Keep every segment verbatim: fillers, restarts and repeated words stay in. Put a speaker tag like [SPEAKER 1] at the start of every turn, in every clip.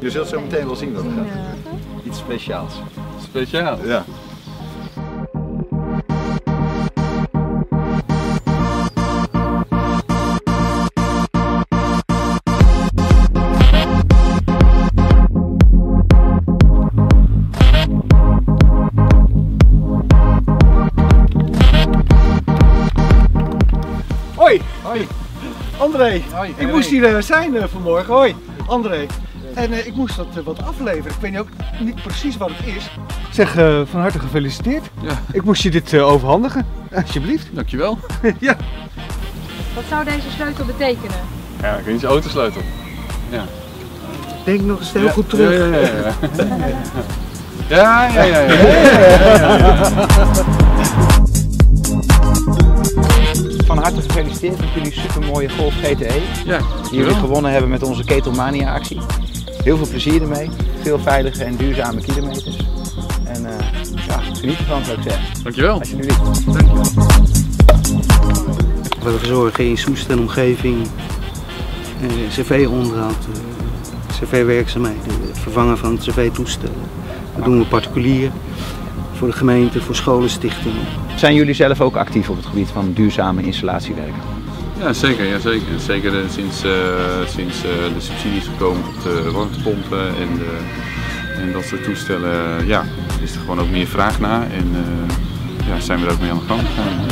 [SPEAKER 1] Je zult zo meteen wel zien wat er gaat. Iets speciaals.
[SPEAKER 2] Speciaal?
[SPEAKER 1] Ja.
[SPEAKER 3] Hoi!
[SPEAKER 1] Hoi!
[SPEAKER 3] André!
[SPEAKER 1] Hoi,
[SPEAKER 3] Ik moest hier uh, zijn uh, vanmorgen. Hoi! André! En uh, ik moest wat, uh, wat afleveren. Ik weet niet, ook niet precies wat het is. Zeg, uh, van harte gefeliciteerd.
[SPEAKER 2] Ja.
[SPEAKER 3] Ik moest je dit uh, overhandigen. Alsjeblieft.
[SPEAKER 2] Dankjewel.
[SPEAKER 3] Ja.
[SPEAKER 4] Wat zou deze sleutel betekenen?
[SPEAKER 2] Ja, ik weet niet, autosleutel. Ja.
[SPEAKER 3] Denk nog eens heel
[SPEAKER 2] ja.
[SPEAKER 3] goed terug.
[SPEAKER 2] Ja, ja, ja. Ja, ja, ja. ja, ja, ja, ja.
[SPEAKER 5] Van harte gefeliciteerd met jullie supermooie Golf G T E.
[SPEAKER 2] Ja,
[SPEAKER 5] die jullie gewonnen hebben met onze Ketelmania actie. Heel veel plezier ermee. Veel veilige en duurzame kilometers. En uh, ja, geniet ervan, zou ik zeggen.
[SPEAKER 2] Dankjewel.
[SPEAKER 5] Alsjeblieft.
[SPEAKER 2] Dankjewel.
[SPEAKER 6] We hebben gezorgd in Soest en omgeving, uh, C V-onderhoud, uh, C V-werkzaamheden, het vervangen van C V-toestellen. Dat doen we particulier, voor de gemeente, voor scholen, stichtingen.
[SPEAKER 5] Zijn jullie zelf ook actief op het gebied van duurzame installatiewerken?
[SPEAKER 2] Ja, zeker. Ja, zeker. zeker uh, sinds, uh, sinds uh, de subsidies gekomen op de warmtepompen en, de, en dat soort toestellen, uh, ja, is er gewoon ook meer vraag naar en uh, ja, zijn we er ook mee aan de gang gegaan.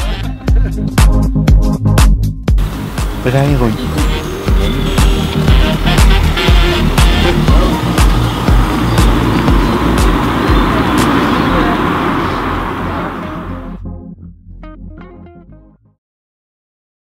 [SPEAKER 6] We rijden rond.